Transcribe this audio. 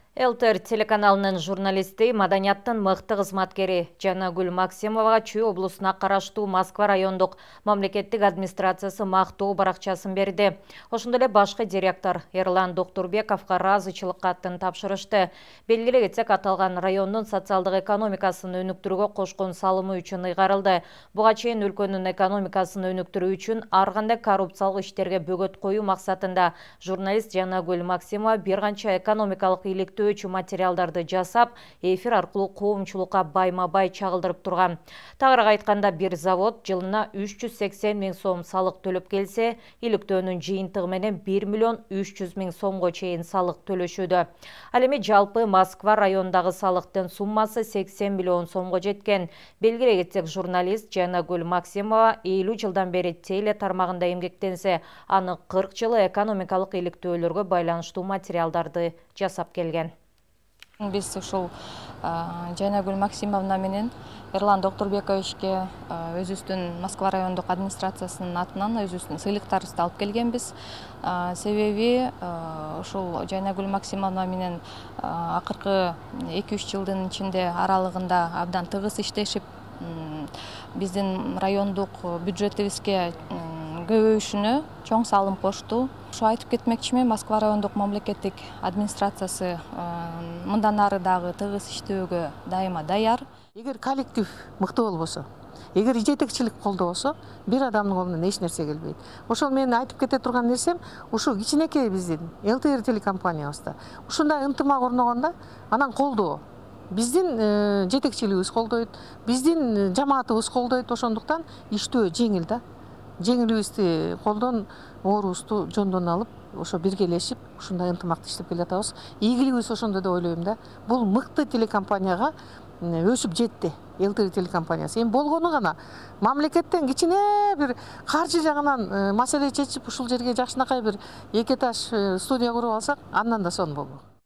ЛТР телеканалынын журналисти, маданияттын мыкты кызматкери Жанагүл Максимовага Чүй облусуна караштуу Москва райондук мамлекеттик администрациясы мактоо баракчасын берди. Ошондой эле башкы директор Эрлан Доктурбековго ыраазычылык катын тапшырышты. Белгилей кетсек, аталган райондун социалдык экономикасын өнүктүрүүгө кошкон салымы үчүн ыйгарылды. Буга чейин өлкөнүн экономикасын өнүктүрүү үчүн ар кандай коррупциялык иштерге бөгөт коюу максатында журналист Жанагүл Максимова бир канча экономикалык иликтөө материалдарды жасап, эфир аркылуу коомчулукка байма-бай чагылдырып турган. Тагыраак айтканда, бир завод жылына 380 миң сом салык төлөп келсе, иликтөөнүн жыйынтыгы менен 1 миллион 300 миң сомго чейин салык төлөшүүдө. Ал эми жалпы Москва районундагы салыктын суммасы 80 миллион сомго жеткен. Белгилей кетсек, журналист Жанагүл Максимова 50 жылдан бери теле тармагында эмгектенсе, аны 40 жылы экономикалык иликтөөлөргө байланыштуу материалдарды жасап келген. Биз ушул Жанагүл Максимовна менен Эрлан Доктурбековичке өзүбүздүн Москва райондук администрациясынын атынан өзүбүздүн сыйлыктарыбызды алып келгенбиз. Себеби ушул Жанагүл Максимовна менен акыркы 2-3 жылдын ичинде аралыгында абдан тыгыз иштешип, биздин райондук бюджетибизге көбөйүшүнө чоң салым кошту. Ушу айтып кетмекчимин, Москва райондук мамлекеттик администрациясы мындан ары дагы тыгыз иштөөгө дайыма даяр. Эгер коллектив мыкты болбосо, эгер жетекчилик колдобосо, бир адамдын колунан эч нерсе келбейт. Ошол менин айтып кете турган нерсем, ушу кичинекей биздин ЛТР телекомпаниябызда ушундай ынтымак орногондо, анан колдоо. Биздин жетекчилигибиз колдойт, биздин жамаатыбыз колдойт, ошондуктан иштөө жеңил да. Жеңилибизди колдон оорубузду жондон алып, ошо биргелешип, ушундай ынтымакты иштеп келатабыз. Ийгилигибиз ошондо деп ойлойм да. Бул мыкты телекомпанияга өсүп жетти, ЛТР телекомпаниясы. Эми болгону гана мамлекеттен кичине бир каржы жагынан маселе чечип, ушул жерге жакшынакай бир эки этаж студия куруп алсак, андан да сонун болмок.